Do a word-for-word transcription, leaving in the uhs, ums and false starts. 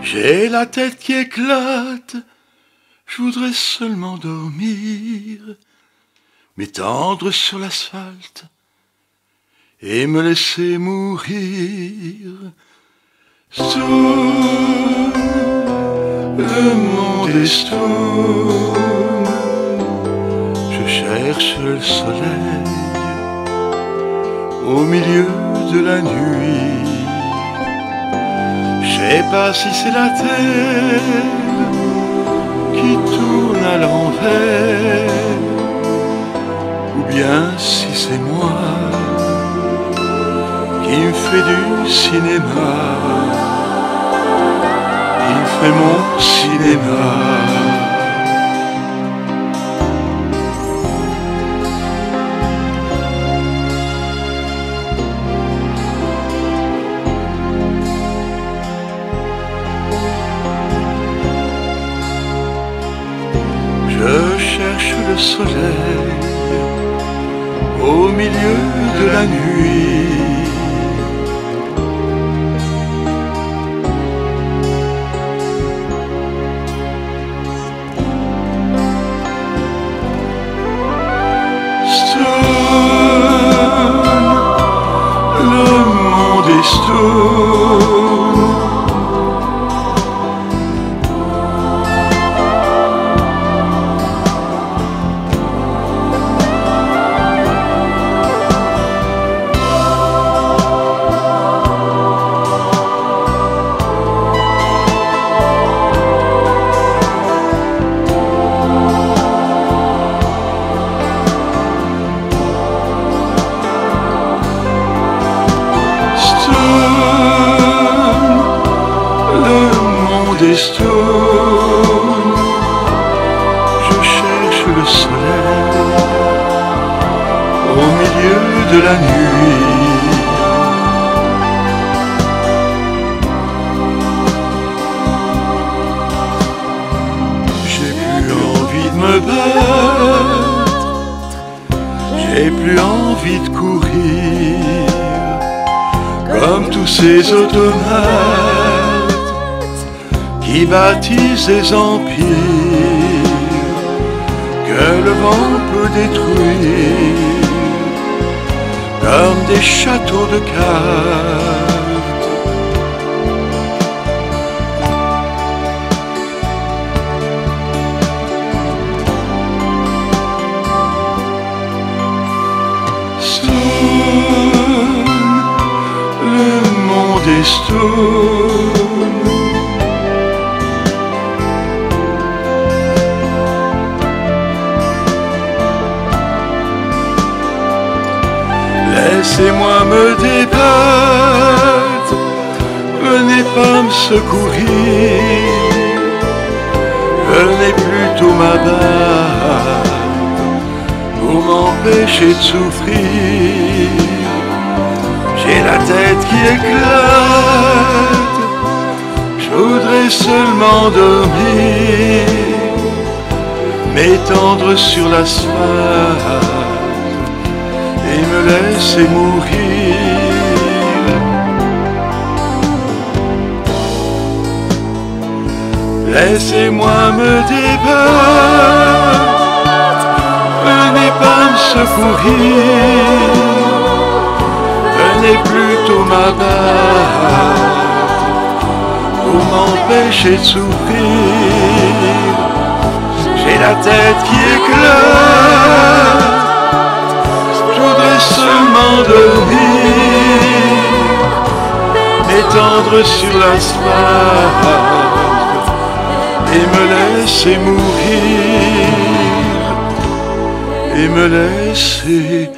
J'ai la tête qui éclate, je voudrais seulement dormir, m'étendre sur l'asphalte et me laisser mourir. Stone, le monde est stone, je cherche le soleil au milieu de la nuit. Je sais pas si c'est la terre qui tourne à l'envers, ou bien si c'est moi qui me fait du cinéma, qui me fait mon cinéma. Je cherche le soleil au milieu de la nuit. Stone, le monde est stone. Des stones, je cherche le soleil au milieu de la nuit. J'ai plus envie de me battre, j'ai plus envie de courir comme tous ces automates qui bâtissent des empires que le vent peut détruire comme des châteaux de cartes. Stone, le monde est stone. Laissez-moi me débattre, venez pas me secourir, venez plutôt m'abattre pour m'empêcher de souffrir. J'ai la tête qui éclate, je voudrais seulement dormir, m'étendre sur l'asphalte et me laisser mourir. Laissez-moi me débattre, venez pas me secourir, venez plutôt m'abattre pour m'empêcher de souffrir. J'ai la tête qui éclate, je voudrais seulement dormir, m'étendre sur l'asphalte et me laisser mourir, et me laisser